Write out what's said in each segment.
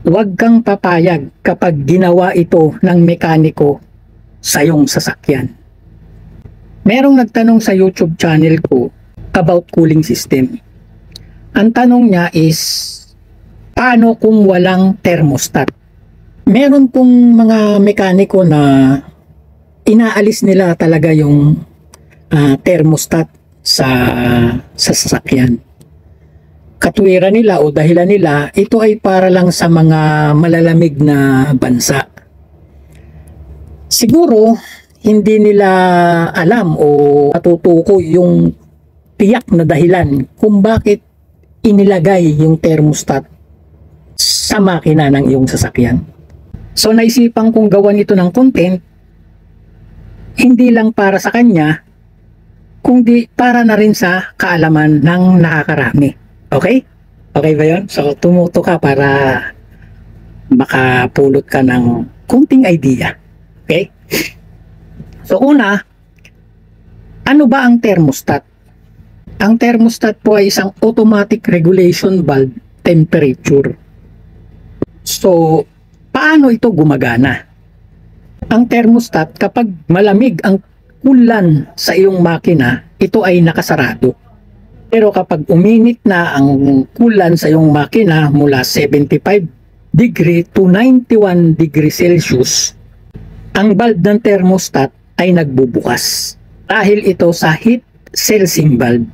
Huwag kang papayag kapag ginawa ito ng mekaniko sa iyong sasakyan. Merong nagtanong sa YouTube channel ko about cooling system. Ang tanong niya is, paano kung walang thermostat? Meron pong mga mekaniko na inaalis nila talaga yung thermostat sa sasakyan. Katwiran nila o dahilan nila, ito ay para lang sa mga malalamig na bansa. Siguro, hindi nila alam o matutukoy yung tiyak na dahilan kung bakit inilagay yung thermostat sa makina ng iyong sasakyan. So naisipan kong gawan ito ng content, hindi lang para sa kanya, kundi para na rin sa kaalaman ng nakakarami. Okay? Okay ba yun? So tumuto ka para makapulot ka ng kunting idea. Okay? So una, ano ba ang thermostat? Ang thermostat po ay isang automatic regulation valve temperature. So, paano ito gumagana? Ang thermostat, kapag malamig ang ulan sa iyong makina, ito ay nakasarado. Pero kapag uminit na ang ulan sa iyong makina mula 75 degree to 91 degree Celsius, ang valve ng thermostat ay nagbubukas dahil ito sa heat sensing valve.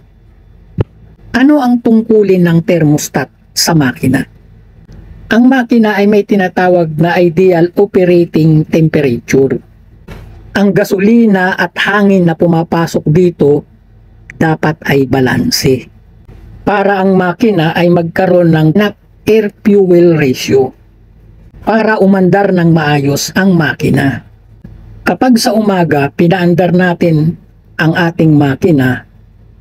Ano ang tungkulin ng thermostat sa makina? Ang makina ay may tinatawag na ideal operating temperature. Ang gasolina at hangin na pumapasok dito dapat ay balanse para ang makina ay magkaroon ng air-fuel ratio para umandar ng maayos ang makina. Kapag sa umaga pinaandar natin ang ating makina,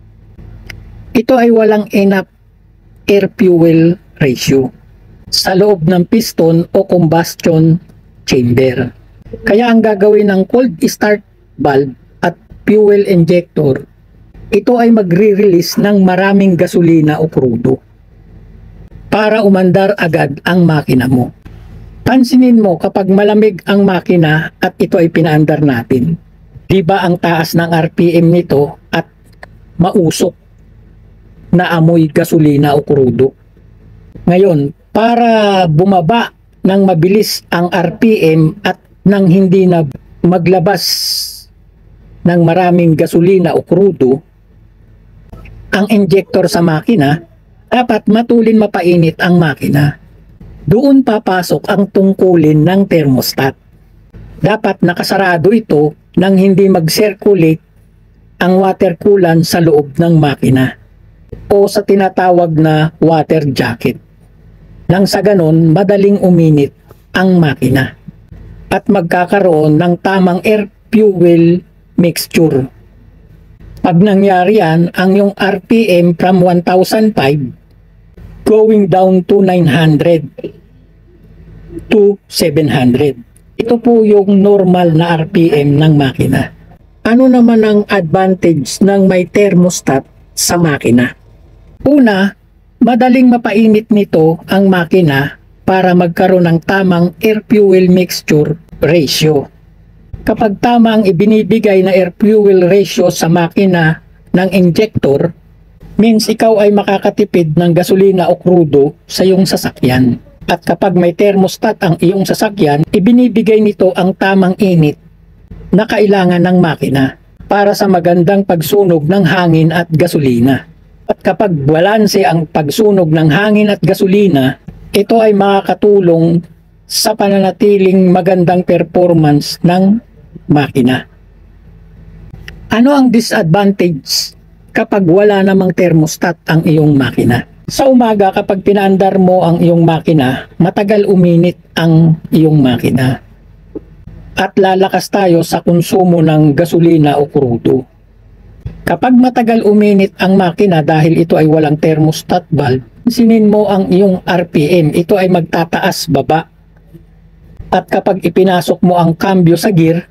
ito ay walang enough air-fuel ratio sa loob ng piston o combustion chamber. Kaya ang gagawin ng cold start valve at fuel injector, ito ay magre-release ng maraming gasolina o krudo para umandar agad ang makina mo. Pansinin mo kapag malamig ang makina at ito ay pinaandar natin, di ba ang taas ng RPM nito at mausok na amoy gasolina o krudo? Ngayon, para bumaba ng mabilis ang RPM at nang hindi na maglabas ng maraming gasolina o krudo, ang injector sa makina, dapat matulin mapainit ang makina. Doon papasok ang tungkulin ng thermostat. Dapat nakasarado ito nang hindi mag-circulate ang water coolant sa loob ng makina o sa tinatawag na water jacket. Nang sa ganon, madaling uminit ang makina at magkakaroon ng tamang air-fuel mixture. Pag nangyari yan, ang yung RPM from 1,005 going down to 900 to 700. Ito po yung normal na RPM ng makina. Ano naman ang advantage ng may thermostat sa makina? Una, madaling mapainit nito ang makina para magkaroon ng tamang air-fuel mixture ratio. Kapag tama ang ibinibigay na air-fuel ratio sa makina ng injector, means ikaw ay makakatipid ng gasolina o krudo sa iyong sasakyan. At kapag may thermostat ang iyong sasakyan, ibinibigay nito ang tamang init na kailangan ng makina para sa magandang pagsunog ng hangin at gasolina. At kapag balanse ang pagsunog ng hangin at gasolina, ito ay makakatulong sa pananatiling magandang performance ng makina. Ano ang disadvantage kapag wala namang thermostat ang iyong makina? Sa umaga kapag pinaandar mo ang iyong makina, matagal uminit ang iyong makina. At lalakas tayo sa konsumo ng gasolina o krudo. Kapag matagal uminit ang makina dahil ito ay walang thermostat valve, sinin mo ang iyong RPM, ito ay magtataas baba. At kapag ipinasok mo ang cambio sa gear,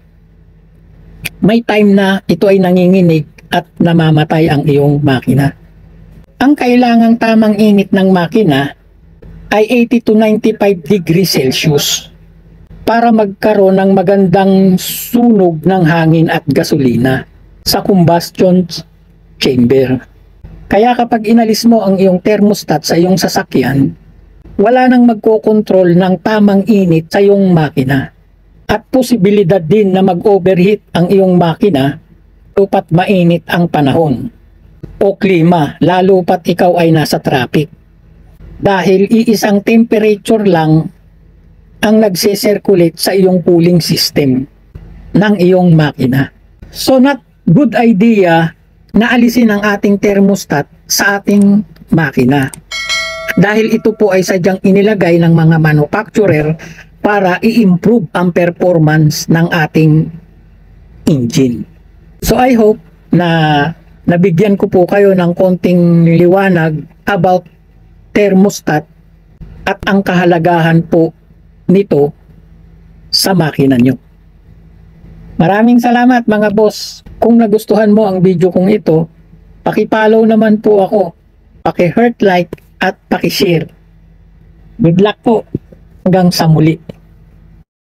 may time na ito ay nanginginig at namamatay ang iyong makina. Ang kailangang tamang init ng makina ay 80 to 95 degrees Celsius para magkaroon ng magandang sunog ng hangin at gasolina sa combustion chamber. Kaya kapag inalis mo ang iyong thermostat sa iyong sasakyan, wala nang magkokontrol ng tamang init sa iyong makina. At posibilidad din na mag-overheat ang iyong makina lupat mainit ang panahon o klima, lalo pat ikaw ay nasa traffic. Dahil iisang temperature lang ang nagse-circulate sa iyong cooling system ng iyong makina. So not good idea na alisin ang ating thermostat sa ating makina. Dahil ito po ay sadyang inilagay ng mga manufacturer para i-improve ang performance ng ating engine. So I hope na nabigyan ko po kayo ng konting liwanag about thermostat at ang kahalagahan po nito sa makina nyo. Maraming salamat mga boss. Kung nagustuhan mo ang video kong ito, paki-follow naman po ako, paki-heart like at paki-share. Good luck po. Hanggang sa muli.